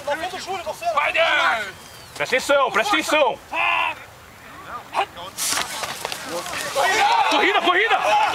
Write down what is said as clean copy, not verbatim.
Vai, Dan! Presta atenção, presta atenção! Corrida, corrida!